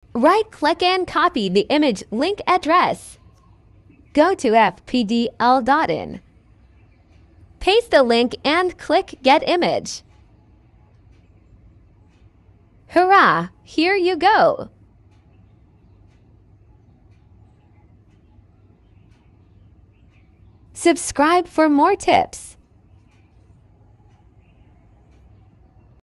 Right-click and copy the image link address. Go to fpdl.in. Paste the link and click Get Image. Hurrah! Here you go! Subscribe for more tips.